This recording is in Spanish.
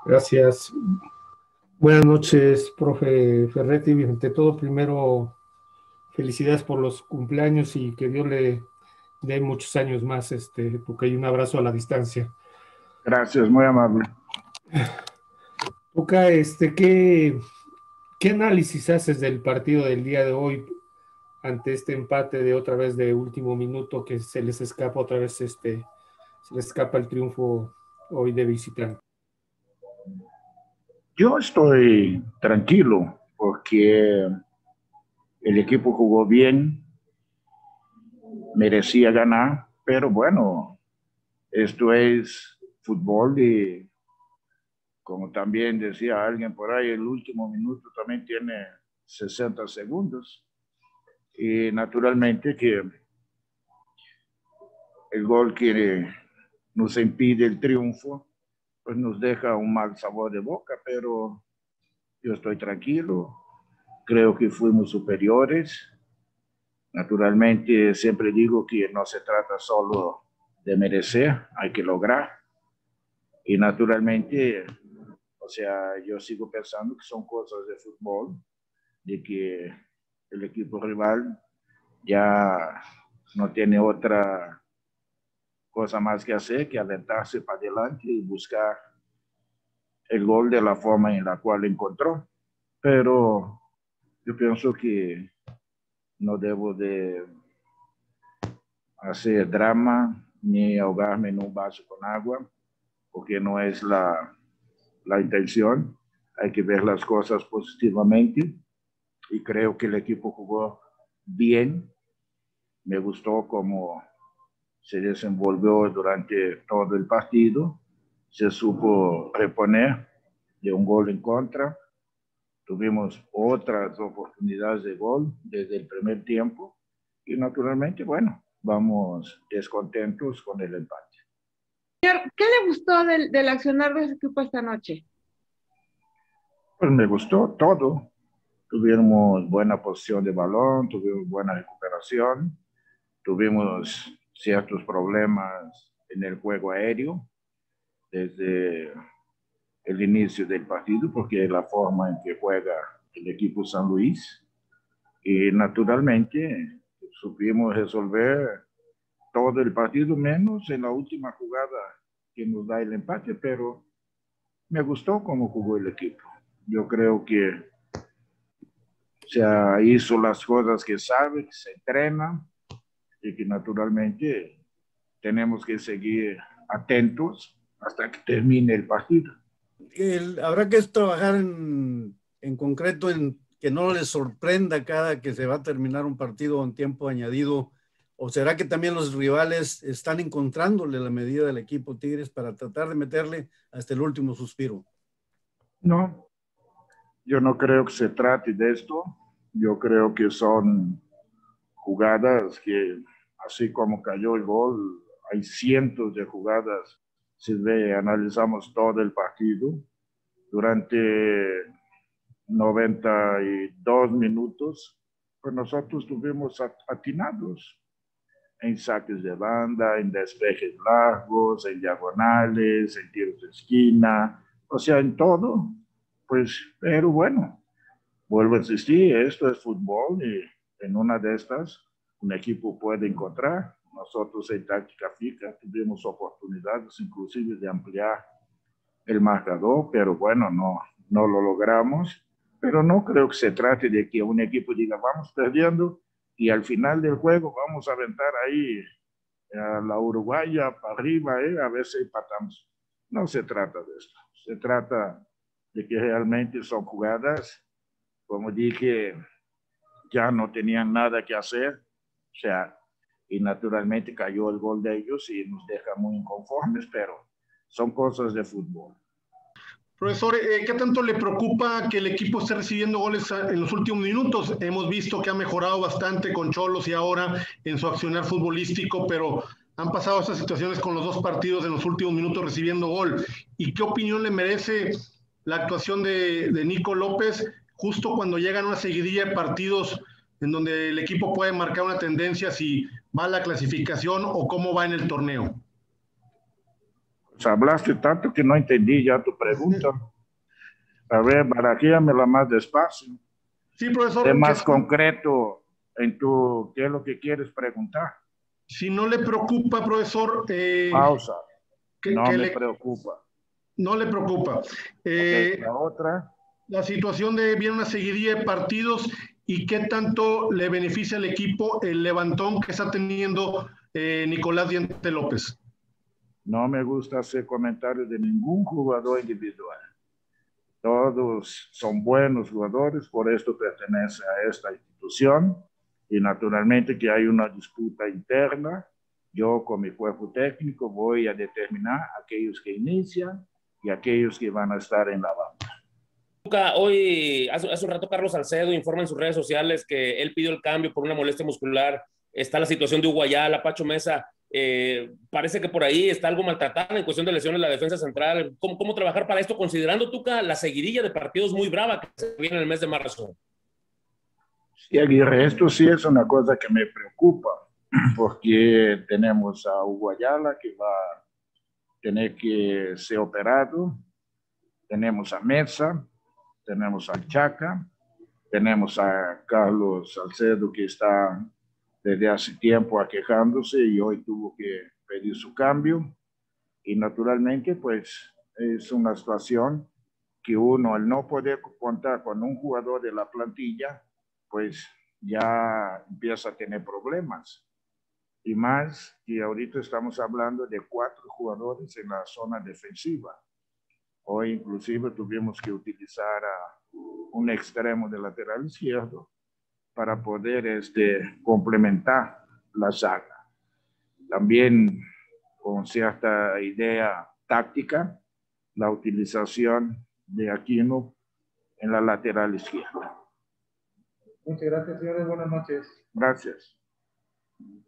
Gracias. Buenas noches, profe Ferretti. Ante todo, primero, felicidades por los cumpleaños y que Dios le dé muchos años más, porque hay un abrazo a la distancia. Gracias, muy amable. Tuca, ¿qué análisis haces del partido del día de hoy ante este empate de otra vez de último minuto que se les escapa otra vez, se les escapa el triunfo hoy de visitante? Yo estoy tranquilo porque el equipo jugó bien, merecía ganar, pero bueno, esto es fútbol y como también decía alguien por ahí, el último minuto también tiene 60 segundos y naturalmente que el gol que nos impide el triunfo pues nos deja un mal sabor de boca, pero yo estoy tranquilo, creo que fuimos superiores. Naturalmente, siempre digo que no se trata solo de merecer, hay que lograr. Y naturalmente, o sea, yo sigo pensando que son cosas de fútbol, de que el equipo rival ya no tiene otra cosa más que hacer que aventarse para adelante y buscar el gol de la forma en la cual encontró. Pero yo pienso que no debo de hacer drama ni ahogarme en un vaso con agua, porque no es la intención. Hay que ver las cosas positivamente y creo que el equipo jugó bien. Me gustó cómo se desenvolvió durante todo el partido. Se supo reponer de un gol en contra. Tuvimos otras oportunidades de gol desde el primer tiempo y naturalmente, bueno, vamos descontentos con el empate. ¿Qué le gustó del accionar de ese equipo esta noche? Pues me gustó todo. Tuvimos buena posición de balón, tuvimos buena recuperación, tuvimos ciertos problemas en el juego aéreo desde el inicio del partido, porque es la forma en que juega el equipo San Luis. Y naturalmente supimos resolver todo el partido, menos en la última jugada que nos da el empate, pero me gustó cómo jugó el equipo. Yo creo que se hizo las cosas que sabe, que se entrena y que naturalmente tenemos que seguir atentos hasta que termine el partido. Habrá que trabajar en concreto en que no les sorprenda cada que se va a terminar un partido en tiempo añadido, o será que también los rivales están encontrándole la medida del equipo Tigres para tratar de meterle hasta el último suspiro. No, yo no creo que se trate de esto. Yo creo que son jugadas que, así como cayó el gol, hay cientos de jugadas. Si analizamos todo el partido, durante 92 minutos, pues nosotros estuvimos atinados en saques de banda, en despejes largos, en diagonales, en tiros de esquina, o sea, en todo. Pues, pero bueno, vuelvo a insistir, esto es fútbol y en una de estas un equipo puede encontrar. Nosotros en táctica fija tuvimos oportunidades inclusive de ampliar el marcador, pero bueno, no lo logramos. Pero no creo que se trate de que un equipo diga, vamos perdiendo y al final del juego vamos a aventar ahí a la uruguaya para arriba, a ver si empatamos. No se trata de esto. Se trata de que realmente son jugadas, como dije, ya no tenían nada que hacer, o sea, y naturalmente cayó el gol de ellos y nos deja muy inconformes, pero son cosas de fútbol. Profesor, ¿qué tanto le preocupa que el equipo esté recibiendo goles en los últimos minutos? Hemos visto que ha mejorado bastante con Xolos y ahora en su accionar futbolístico, pero han pasado estas situaciones con los dos partidos en los últimos minutos recibiendo gol. ¿Y qué opinión le merece la actuación de Nico López justo cuando llegan una seguidilla de partidos en donde el equipo puede marcar una tendencia si va a la clasificación o cómo va en el torneo? Pues hablaste tanto que no entendí ya tu pregunta. A ver, barajíamela más despacio. Sí, profesor. Sé más concreto en qué es lo que quieres preguntar. Si no le preocupa, profesor. Pausa. No que me preocupa. No le preocupa. Okay, la otra. La situación de viene una seguidilla de partidos y qué tanto le beneficia al equipo el levantón que está teniendo Nicolás Diente López. No me gusta hacer comentarios de ningún jugador individual. Todos son buenos jugadores, por esto pertenece a esta institución y naturalmente que hay una disputa interna. Yo con mi cuerpo técnico voy a determinar aquellos que inician y aquellos que van a estar en la banca. Hoy, hace un rato, Carlos Salcedo informa en sus redes sociales que él pidió el cambio por una molestia muscular. Está la situación de Hugo Ayala, Pacho Mesa. Parece que por ahí está algo maltratada en cuestión de lesiones la defensa central. ¿Cómo trabajar para esto, considerando, Tuca, la seguidilla de partidos muy brava que se viene en el mes de marzo? Sí, Aguirre, esto sí es una cosa que me preocupa, porque tenemos a Hugo Ayala que va a tener que ser operado, tenemos a Mesa, tenemos a Chaca, tenemos a Carlos Salcedo que está desde hace tiempo aquejándose y hoy tuvo que pedir su cambio. Y naturalmente, pues, es una situación que uno, al no poder contar con un jugador de la plantilla, pues ya empieza a tener problemas. Y más que ahorita estamos hablando de 4 jugadores en la zona defensiva. Hoy inclusive tuvimos que utilizar a un extremo de lateral izquierdo para poder complementar la zaga. También con cierta idea táctica, la utilización de Aquino en la lateral izquierda. Muchas gracias, señores. Buenas noches. Gracias.